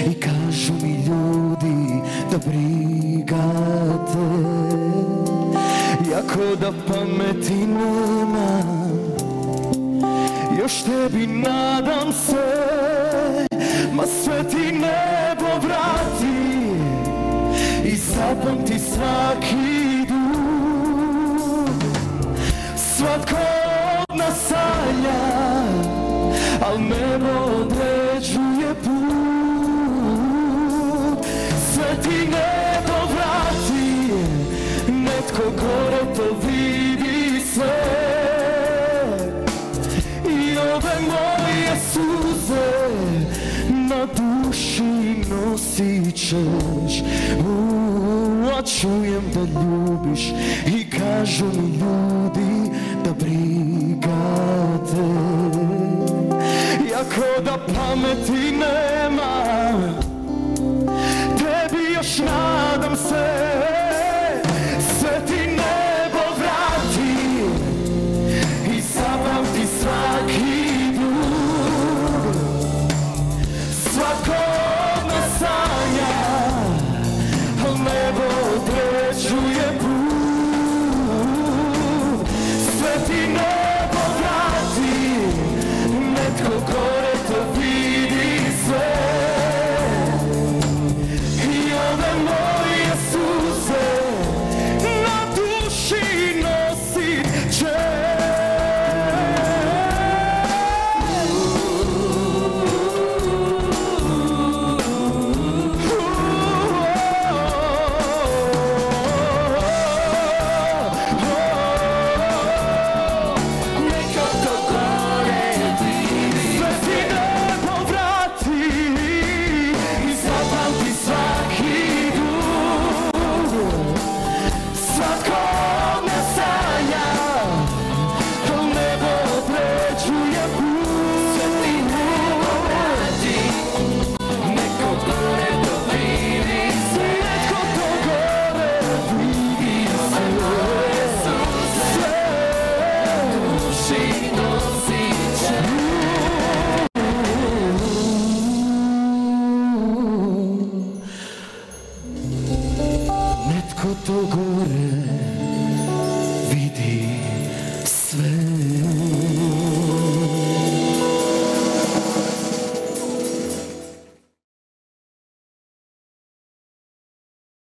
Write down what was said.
I kažu mi ljudi da briga te, jako da pameti nemam, još tebi nadam se, ma sve ti nebo vrati i zapamti svaki dug. Svatko od nas sanja, al nebo određuje put. Sve ti nebo vrati, netko gore to vidi sve. I ove moje suze na duši nosit ćeš. A čujem da ljubiš i kažu mi ljudi da briga te, jako da pameti nema, tebi još nadam se. Sve ti nebo vrati i zapamti svaki dug. Svako od nas sanja, al nebo određuje put. Sve ti nebo vrati, netko gore to vidi sve. I ove moje suze na duši nosit će. Netko to gore vidi sve.